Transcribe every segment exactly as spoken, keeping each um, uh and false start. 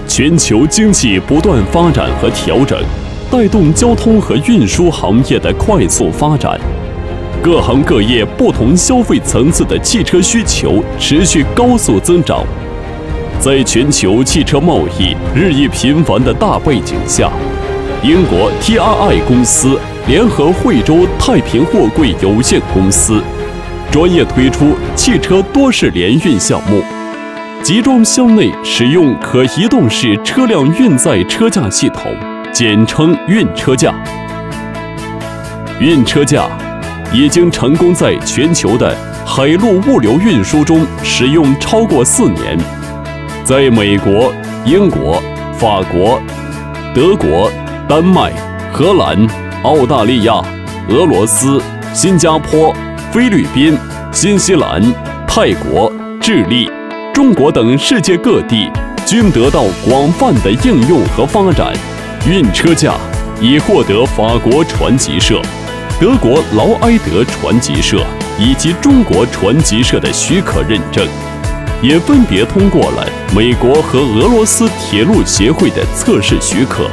全球经济不断发展和调整，带动交通和运输行业的快速发展。各行各业不同消费层次的汽车需求持续高速增长。在全球汽车贸易日益频繁的大背景下，英国 T R I 公司联合惠州太平货柜有限公司，专业推出汽车多式联运项目。集装箱内使用可移动式车辆运载车架系统，简称运车架。运车架已经成功在全球的海陆物流运输中使用超过四年，在美国、英国、法国、德国、丹麦、荷兰、澳大利亚、俄罗斯、新加坡、菲律宾、新西兰、泰国、智利、中国等世界各地均得到广泛的应用和发展。运车架已获得法国船级社、德国劳埃德船级社以及中国船级社的许可认证，也分别通过了美国和俄罗斯铁路协会的测试许可。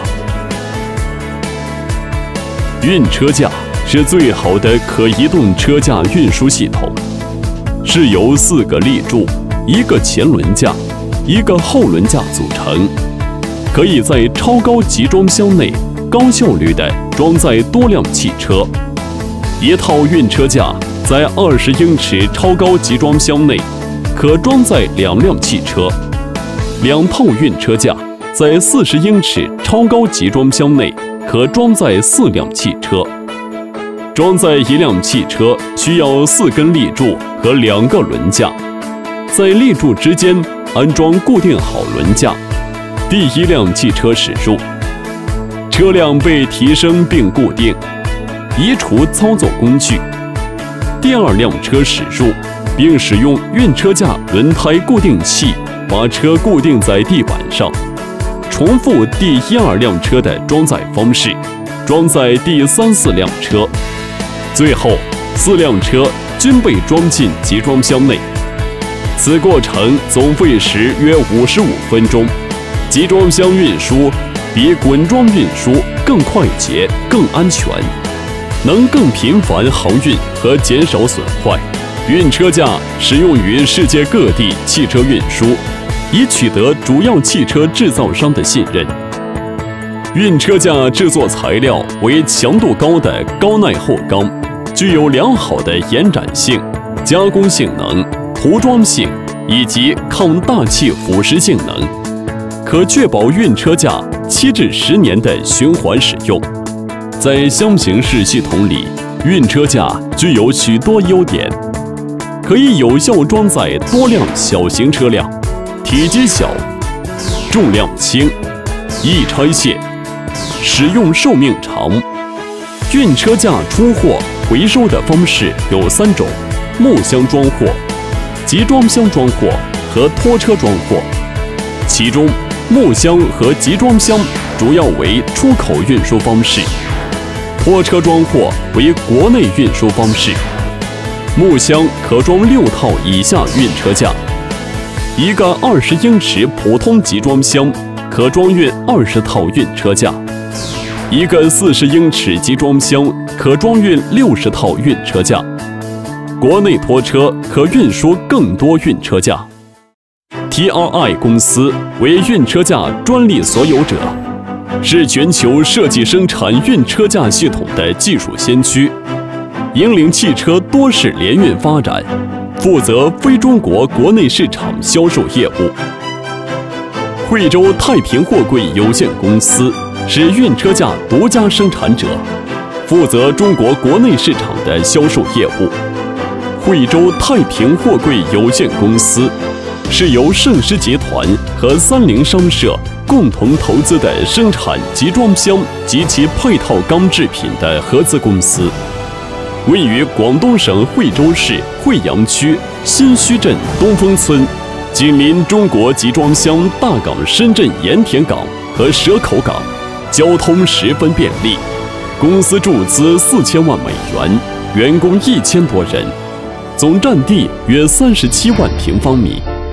运车架是最好的可移动车架运输系统，是由四个立柱、一个前轮架、一个后轮架组成，可以在超高集装箱内高效率地装载多辆汽车。一套运车架在二十英尺超高集装箱内可装载两辆汽车，两套运车架在四十英尺超高集装箱内可装载四辆汽车。装载一辆汽车需要四根立柱和两个轮架，在立柱之间安装固定好轮架。第一辆汽车驶入，车辆被提升并固定，移除操作工具。第二辆车驶入，并使用运车架轮胎固定器把车固定在地板上，重复第一二辆车的装载方式，装载第三四辆车。最后四辆车均被装进集装箱内。此过程总费时约五十五分钟。集装箱运输比滚装运输更快捷、更安全，能更频繁航运和减少损坏。运车架适用于世界各地汽车运输，以取得主要汽车制造商的信任。运车架制作材料为强度高的高耐厚钢，具有良好的延展性、加工性能、涂装性以及抗大气腐蚀性能，可确保运车架七至十年的循环使用。在箱型式系统里，运车架具有许多优点，可以有效装载多辆小型车辆，体积小，重量轻，易拆卸，使用寿命长。运车架出货回收的方式有三种：木箱装货、集装箱装货和拖车装货。其中，木箱和集装箱主要为出口运输方式，拖车装货为国内运输方式。木箱可装六套以下运车架，一个二十英尺普通集装箱可装运二十套运车架，一个四十英尺集装箱可装运六十套运车架。国内拖车可运输更多运车架。T R I 公司为运车架专利所有者，是全球设计生产运车架系统的技术先驱，引领汽车多式联运发展，负责非中国国内市场销售业务。惠州太平货柜有限公司是运车架独家生产者，负责中国国内市场的销售业务。惠州太平货柜有限公司是由盛狮集团和三菱商社共同投资的生产集装箱及其配套钢制品的合资公司，位于广东省惠州市惠阳区新墟镇东风村，紧邻中国集装箱大港深圳盐田港和蛇口港，交通十分便利。公司注资四千万美元，员工一千多人，总占地约三十七万平方米。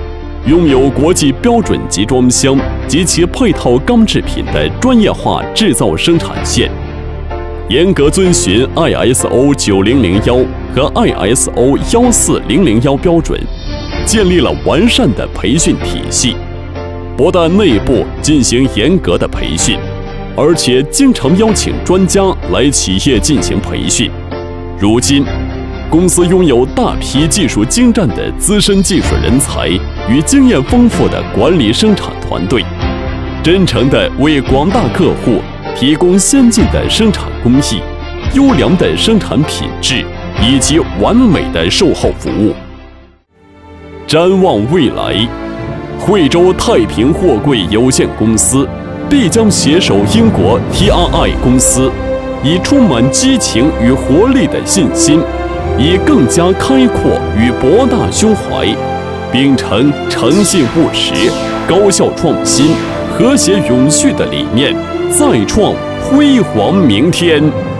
拥有国际标准集装箱及其配套钢制品的专业化制造生产线，严格遵循 I S O 九零零一和 I S O 一四零零一标准，建立了完善的培训体系。不但内部进行严格的培训，而且经常邀请专家来企业进行培训。如今，公司拥有大批技术精湛的资深技术人才与经验丰富的管理生产团队，真诚地为广大客户提供先进的生产工艺、优良的生产品质以及完美的售后服务。展望未来，惠州太平货柜有限公司必将携手英国 T R I 公司，以充满激情与活力的信心，以更加开阔与博大胸怀，秉承诚信务实、高效创新、和谐永续的理念，再创辉煌明天。